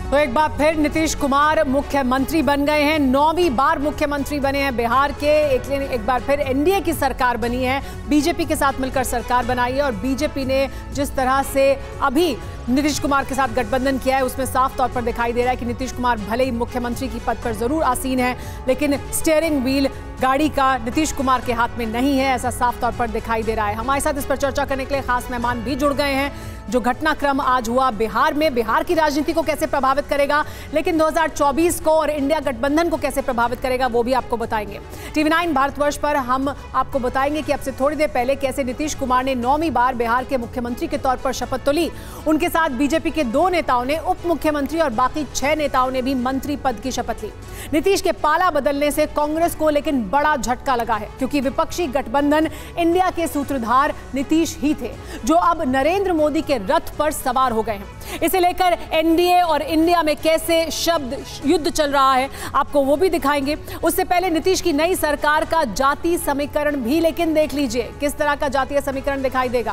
तो एक बार फिर नीतीश कुमार मुख्यमंत्री बन गए हैं। 9वीं बार मुख्यमंत्री बने हैं बिहार के। एक बार फिर एनडीए की सरकार बनी है, बीजेपी के साथ मिलकर सरकार बनाई है। और बीजेपी ने जिस तरह से अभी नीतीश कुमार के साथ गठबंधन किया है, उसमें साफ तौर पर दिखाई दे रहा है कि नीतीश कुमार भले ही मुख्यमंत्री की पद पर जरूर आसीन है, लेकिन स्टीयरिंग व्हील गाड़ी का नीतीश कुमार के हाथ में नहीं है, ऐसा साफ तौर पर दिखाई दे रहा है। हमारे साथ इस पर चर्चा करने के लिए खास मेहमान भी जुड़ गए हैं। जो घटनाक्रम आज हुआ बिहार में, बिहार की राजनीति को कैसे प्रभावित करेगा, लेकिन 2024 को और इंडिया गठबंधन को कैसे प्रभावित करेगा, वो भी आपको बताएंगे। TV9 भारतवर्ष पर हम आपको बताएंगे कि अब से थोड़ी देर पहले कैसे नीतीश कुमार ने 9वीं बार बिहार के मुख्यमंत्री के तौर पर शपथ तो ली। उनके साथ बीजेपी के 2 नेताओं ने उप मुख्यमंत्री और बाकी 6 नेताओं ने भी मंत्री पद की शपथ ली। नीतीश के पाला बदलने से कांग्रेस को लेकिन बड़ा झटका लगा है, क्योंकि विपक्षी गठबंधन इंडिया के सूत्रधार नीतीश ही थे, जो अब नरेंद्र मोदी के रथ पर सवार हो गए हैं। इसे लेकर एनडीए और इंडिया में कैसे शब्द युद्ध चल रहा है, आपको वो भी दिखाएंगे। उससे पहले नीतीश की नई सरकार का जाति समीकरण भी लेकिन देख लीजिए किस तरह का जातीय समीकरण दिखाई देगा।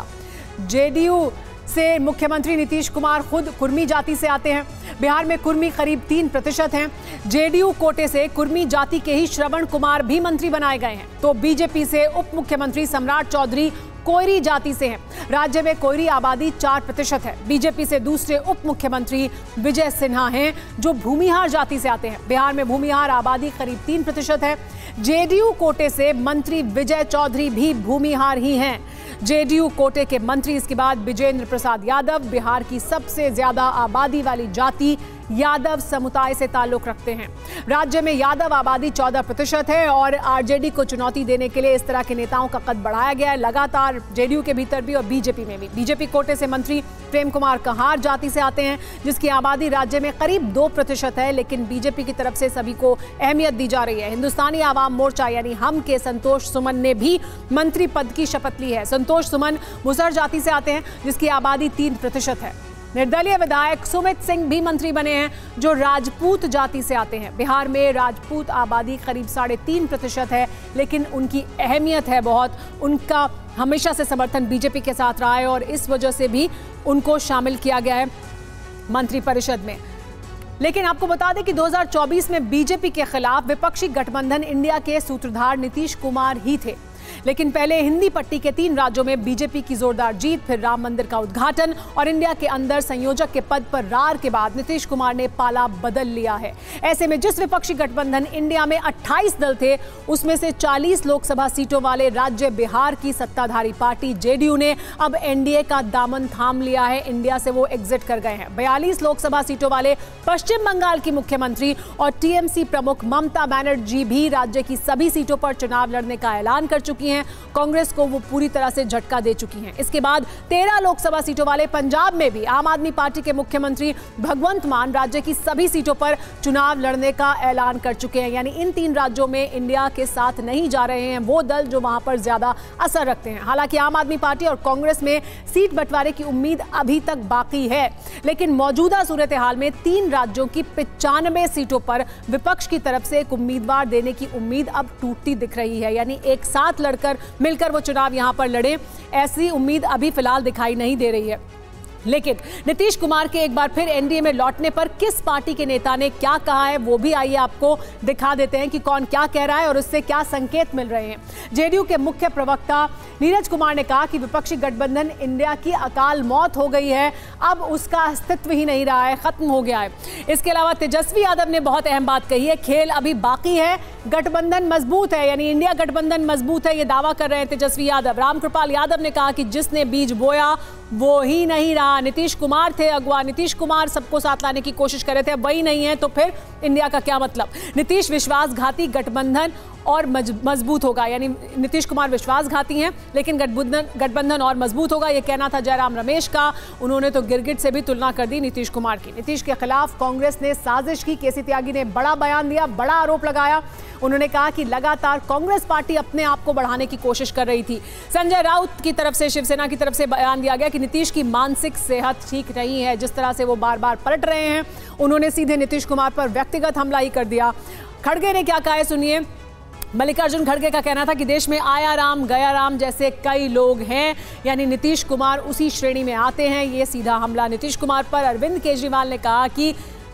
जेडीयू से मुख्यमंत्री नीतीश कुमार खुद कुर्मी जाति से आते हैं। बिहार में कुर्मी करीब 3% हैं। जेडीयू कोटे से कुर्मी जाति के ही श्रवण कुमार भी मंत्री बनाए गए हैं। तो बीजेपी से उप मुख्यमंत्री सम्राट चौधरी कोयरी जाति से हैं। राज्य में कोयरी आबादी 4% है। बीजेपी से दूसरे उप मुख्यमंत्री विजय सिन्हा हैं, जो भूमिहार जाति से आते हैं। बिहार में भूमिहार आबादी करीब 3% है। जेडीयू कोटे से मंत्री विजय चौधरी भी भूमिहार ही हैं। जेडीयू कोटे के मंत्री, इसके बाद विजेंद्र प्रसाद यादव, बिहार की सबसे ज्यादा आबादी वाली जाति यादव समुदाय से ताल्लुक रखते हैं। राज्य में यादव आबादी 14% है और आरजेडी को चुनौती देने के लिए इस तरह के नेताओं का कद बढ़ाया गया है लगातार, जेडीयू के भीतर भी और बीजेपी में भी। बीजेपी कोटे से मंत्री प्रेम कुमार कहार जाति से आते हैं, जिसकी आबादी राज्य में करीब 2% है, लेकिन बीजेपी की तरफ से सभी को अहमियत दी जा रही है। हिंदुस्तानी आवाम मोर्चा यानी हम के संतोष सुमन ने भी मंत्री पद की शपथ ली है। संतोष सुमन मुसहर जाति से आते हैं, जिसकी आबादी 3% है। निर्दलीय विधायक सुमित सिंह भी मंत्री बने हैं, जो राजपूत जाति से आते हैं। बिहार में राजपूत आबादी करीब 3.5% है, लेकिन उनकी अहमियत है बहुत। उनका हमेशा से समर्थन बीजेपी के साथ रहा है और इस वजह से भी उनको शामिल किया गया है मंत्रिपरिषद में। लेकिन आपको बता दें कि 2024 में बीजेपी के खिलाफ विपक्षी गठबंधन इंडिया के सूत्रधार नीतीश कुमार ही थे। लेकिन पहले हिंदी पट्टी के 3 राज्यों में बीजेपी की जोरदार जीत, फिर राम मंदिर का उद्घाटन और इंडिया के अंदर संयोजक के पद पर रार के बाद नीतीश कुमार ने पाला बदल लिया है। ऐसे में जिस विपक्षी गठबंधन इंडिया में 28 दल थे, उसमें से 40 लोकसभा सीटों वाले राज्य बिहार की सत्ताधारी पार्टी जेडीयू ने अब एनडीए का दामन थाम लिया है। इंडिया से वो एग्जिट कर गए हैं। 42 लोकसभा सीटों वाले पश्चिम बंगाल की मुख्यमंत्री और टीएमसी प्रमुख ममता बनर्जी भी राज्य की सभी सीटों पर चुनाव लड़ने का ऐलान कर चुकी हैं। कांग्रेस को वो पूरी तरह से झटका दे चुकी हैं। इसके बाद 13 लोकसभा सीटों वाले पंजाब में भी आम आदमी पार्टी के मुख्यमंत्री भगवंत मान राज्य की सभी सीटों पर चुनाव लड़ने का ऐलान कर चुके हैं। यानी इन 3 राज्यों में इंडिया के साथ नहीं जा रहे हैं वो दल जो वहां पर ज्यादा असर रखते हैं। हालांकि आम आदमी पार्टी और कांग्रेस में सीट बंटवारे की उम्मीद अभी तक बाकी है, लेकिन मौजूदा सूरत हाल में 3 राज्यों की 95 सीटों पर विपक्ष की तरफ से एक उम्मीदवार देने की उम्मीद अब टूटती दिख रही है। यानी एक साथ मिलकर वो चुनाव यहां पर लड़े, ऐसी उम्मीद अभी फिलहाल दिखाई नहीं दे रही है। लेकिन नीतीश कुमार के एक बार फिर एनडीए में लौटने पर किस पार्टी के नेता ने क्या कहा है, वो भी आइए आपको दिखा देते हैं कि कौन क्या कह रहा है और उससे क्या संकेत मिल रहे हैं। जेडीयू के मुख्य प्रवक्ता नीरज कुमार ने कहा कि विपक्षी गठबंधन इंडिया की अकाल मौत हो गई है, अब उसका अस्तित्व ही नहीं रहा है, खत्म हो गया है। इसके अलावा तेजस्वी यादव ने बहुत अहम बात कही है, खेल अभी बाकी है, गठबंधन मजबूत है, यानी इंडिया गठबंधन मजबूत है, ये दावा कर रहे हैं तेजस्वी यादव। रामकृपाल यादव ने कहा कि जिसने बीज बोया वो ही नहीं रहा। नीतीश कुमार थे अगवा, नीतीश कुमार सबको साथ लाने की कोशिश कर रहे थे, अब वही नहीं है तो फिर इंडिया का क्या मतलब। नीतीश विश्वासघाती गठबंधन और मजबूत होगा, यानी नीतीश कुमार विश्वासघाती हैं लेकिन गठबंधन और मजबूत होगा, यह कहना था जयराम रमेश का। उन्होंने तो गिरगिट से भी तुलना कर दी नीतीश कुमार की। नीतीश के खिलाफ कांग्रेस ने साजिश की, केसी त्यागी ने बड़ा बयान दिया, बड़ा आरोप लगाया। उन्होंने कहा कि लगातार कांग्रेस पार्टी अपने आप को बढ़ाने की कोशिश कर रही थी। संजय राउत की तरफ से, शिवसेना की तरफ से बयान दिया गया कि नीतीश की मानसिक सेहत ठीक नहीं है, जिस तरह से वो बार बार पलट रहे हैं। उन्होंने सीधे नीतीश कुमार पर व्यक्तिगत हमला ही कर दिया। खड़गे ने क्या कहा है सुनिए। मल्लिकार्जुन खड़गे का कहना था कि देश में आया राम गया राम जैसे कई लोग हैं, यानी नीतीश कुमार उसी श्रेणी में आते हैं। ये सीधा हमला नीतीश कुमार पर। अरविंद केजरीवाल ने कहा कि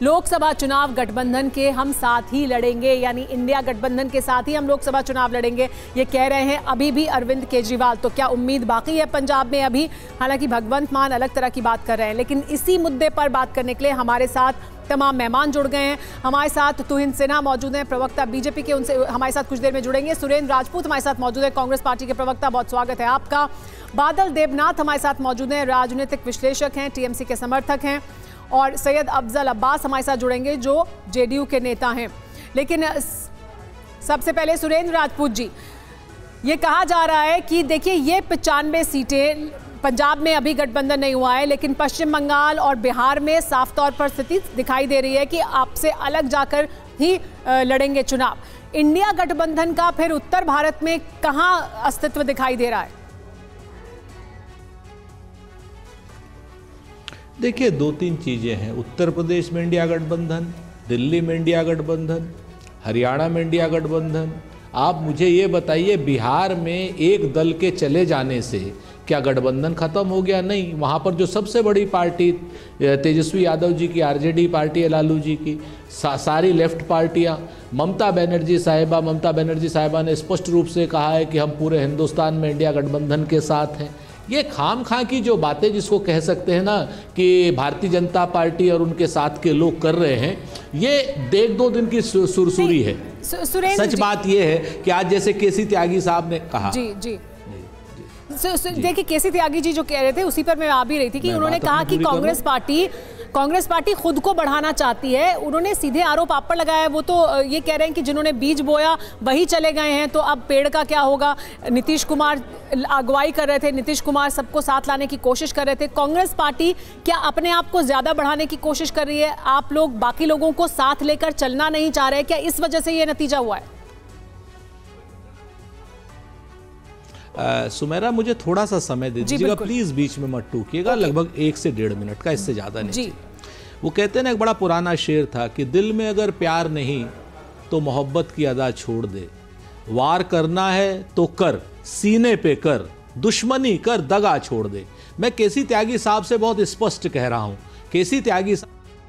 लोकसभा चुनाव गठबंधन के हम साथ ही लड़ेंगे, यानी इंडिया गठबंधन के साथ ही हम लोकसभा चुनाव लड़ेंगे, ये कह रहे हैं अभी भी अरविंद केजरीवाल। तो क्या उम्मीद बाकी है पंजाब में अभी? हालांकि भगवंत मान अलग तरह की बात कर रहे हैं, लेकिन इसी मुद्दे पर बात करने के लिए हमारे साथ तमाम मेहमान जुड़ गए हैं। हमारे साथ तुहिन सिन्हा मौजूद हैं, प्रवक्ता बीजेपी के, उनसे हमारे साथ कुछ देर में जुड़ेंगे। सुरेंद्र राजपूत हमारे साथ मौजूद है, कांग्रेस पार्टी के प्रवक्ता, बहुत स्वागत है आपका। बादल देवनाथ हमारे साथ मौजूद हैं, राजनीतिक विश्लेषक हैं, टीएमसी के समर्थक हैं। और सैयद अफजल अब्बास हमारे साथ जुड़ेंगे जो जेडीयू के नेता हैं। लेकिन सबसे पहले सुरेंद्र राजपूत जी, ये कहा जा रहा है कि देखिए ये 95 सीटें पंजाब में अभी गठबंधन नहीं हुआ है, लेकिन पश्चिम बंगाल और बिहार में साफ तौर पर स्थिति दिखाई दे रही है कि आपसे अलग जाकर ही लड़ेंगे चुनाव। इंडिया गठबंधन का फिर उत्तर भारत में कहां अस्तित्व दिखाई दे रहा है? देखिए, 2-3 चीजें हैं। उत्तर प्रदेश में इंडिया गठबंधन, दिल्ली में इंडिया गठबंधन, हरियाणा में इंडिया गठबंधन। आप मुझे ये बताइए, बिहार में एक दल के चले जाने से क्या गठबंधन खत्म हो गया? नहीं। वहाँ पर जो सबसे बड़ी पार्टी तेजस्वी यादव जी की आरजेडी पार्टी है, लालू जी की, सारी लेफ्ट पार्टियाँ, ममता बनर्जी साहिबा ने स्पष्ट रूप से कहा है कि हम पूरे हिंदुस्तान में इंडिया गठबंधन के साथ हैं। ये खाम खा की जो बातें जिसको कह सकते हैं ना कि भारतीय जनता पार्टी और उनके साथ के लोग कर रहे हैं, ये 1-2 दिन की सुरसुरी है। सच बात ये है कि आज जैसे केसी त्यागी साहब ने कहा, जी देखिए केसी त्यागी जी जो कह रहे थे उसी पर मैं आ भी रही थी कि उन्होंने कहा कि कांग्रेस पार्टी खुद को बढ़ाना चाहती है। उन्होंने सीधे आरोप आप पर लगाया है। वो तो ये कह रहे हैं कि जिन्होंने बीज बोया वही चले गए हैं, तो अब पेड़ का क्या होगा? नीतीश कुमार अगुवाई कर रहे थे, नीतीश कुमार सबको साथ लाने की कोशिश कर रहे थे। कांग्रेस पार्टी क्या अपने आप को ज्यादा बढ़ाने की कोशिश कर रही है? आप लोग बाकी लोगों को साथ लेकर चलना नहीं चाह रहे, क्या इस वजह से ये नतीजा हुआ है? सुमेरा, मुझे थोड़ा सा समय दे दीजिएगा प्लीज, बीच में मत टूकिएगा। लगभग 1 से 1.5 मिनट का, इससे ज्यादा नहीं चाहिए। वो कहते हैं ना, एक बड़ा पुराना शेर था कि दिल में अगर प्यार नहीं तो मोहब्बत की अदा छोड़ दे, वार करना है तो कर, सीने पे कर, दुश्मनी कर, दगा छोड़ दे। मैं केसी त्यागी साहब से बहुत स्पष्ट कह रहा हूं, केसी त्यागी